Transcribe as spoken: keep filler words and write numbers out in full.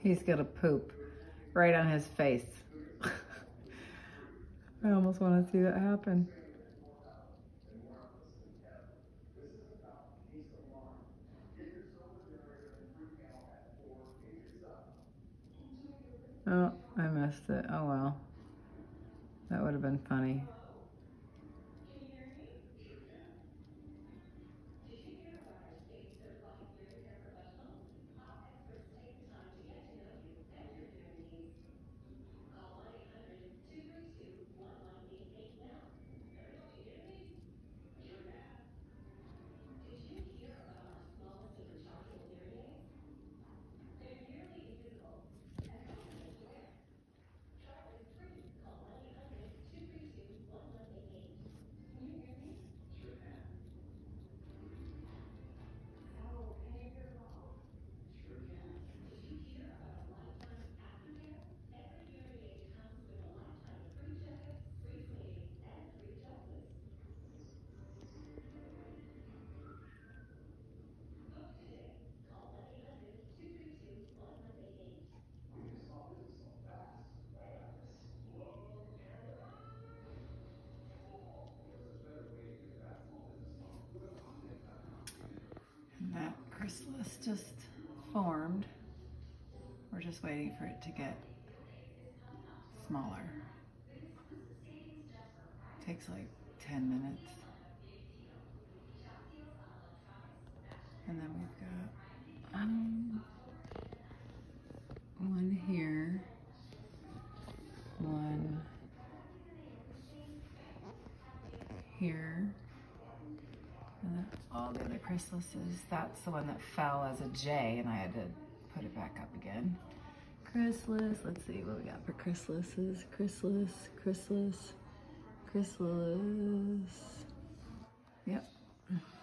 He's gonna poop right on his face. I almost want to see that happen. Oh, I missed it. Oh well. That would have been funny. And that chrysalis just formed. We're just waiting for it to get smaller. Takes like ten minutes. And then we've got um, one here, one here, and then all the other chrysalises. That's the one that fell as a J, and I had to put it back up again. Chrysalis, let's see what we got for chrysalises. Chrysalis, chrysalis, chrysalis. Yep.